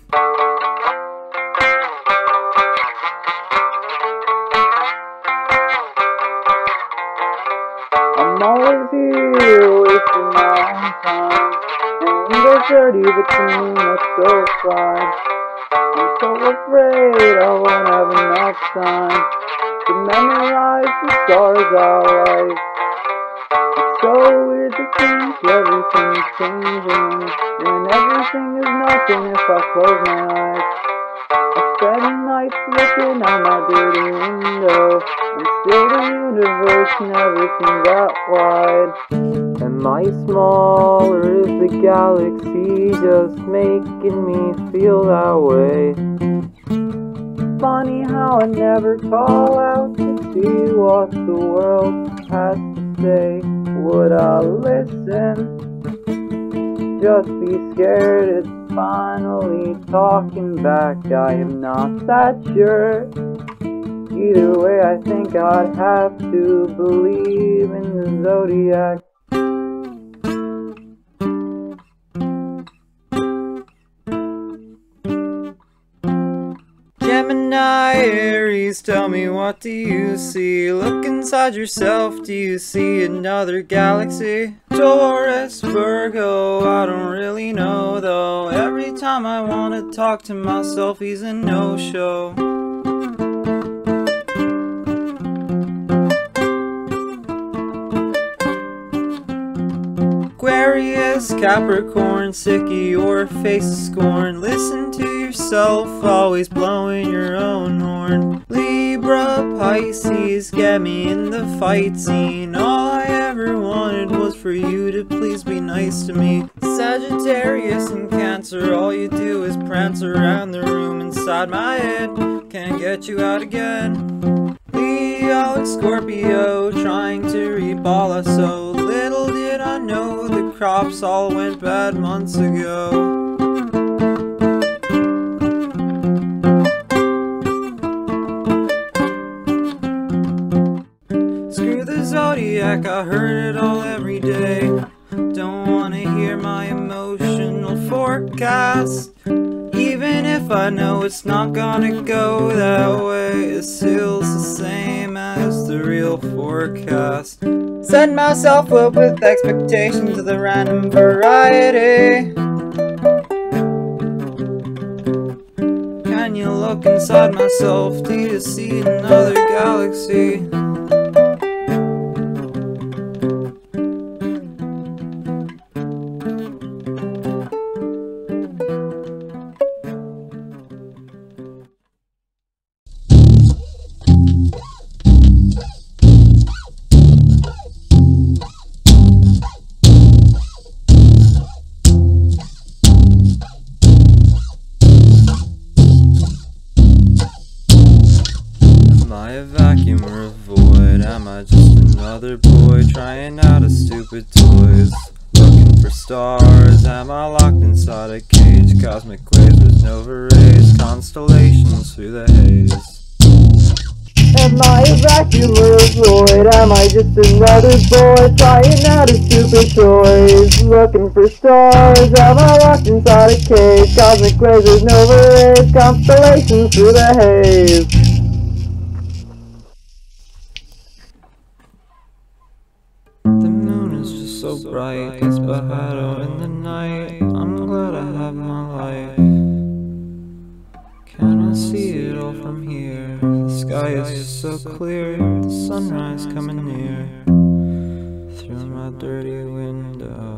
I'm always here, wasting my own time. And it's dirty, but to me that's so fine. I'm so afraid I won't have enough time to memorize the stars I like. It's so weird to think everything's changing when everything is nothing if I close my eyes. I spend nights looking out my dirty window, and still the universe never seems that wide. Am I small, or is the galaxy just making me feel that way? Funny how I never call out to see what the world has to say. Would I listen? Just be scared it's finally talking back. I am not that sure. Either way, I think I'd have to believe in the zodiac. Gemini, Aries, tell me, what do you see? Look inside yourself, do you see another galaxy? Taurus, Virgo, I don't really know though. Every time I want to talk to myself, he's a no-show. Aquarius, Capricorn, sick of your face of scorn. Listen to yourself, always blowing your own horn. Libra, Pisces, get me in the fight scene. All I ever wanted was for you to please be nice to me. Sagittarius and Cancer, all you do is prance around the room inside my head. Can't get you out again. Leo and Scorpio, trying to reap all I sow. Little did I know the crops all went bad months ago. Screw the zodiac, I heard it all every day. Don't wanna hear my emotional forecast. Even if I know it's not gonna go that way, it still's the same as the real forecast. Set myself up with expectations of the random variety. Can you look inside myself? Do you see another galaxy? Am I a vacuum or a void? Am I just another boy trying out a stupid toys? Looking for stars? Am I locked inside a cage? Cosmic waves with nova rays, constellations through the haze. Am I a vacuum or a void? Am I just another boy trying out a stupid toys? Looking for stars? Am I locked inside a cage? Cosmic waves with nova rays, constellations through the haze. The moon is just so bright, it's Bajado in the night. I'm glad I have my life. Can I see it all from here? The sky is just so clear, the sunrise coming near through my dirty window.